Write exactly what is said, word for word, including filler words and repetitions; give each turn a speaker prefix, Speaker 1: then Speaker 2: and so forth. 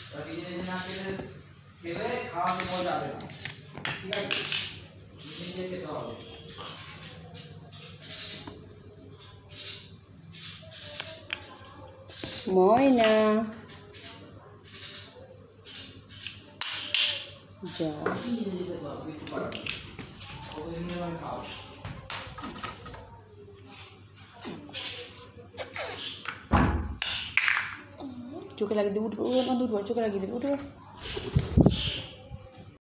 Speaker 1: খেলে খাওয়া মজা যাবে না, ঠিক আছে? নিজে খেতে হবে।
Speaker 2: ময়না যা চোখে লাগিয়ে দেবো, উঠবো, চোখে লাগিয়ে দেবো, উঠবো।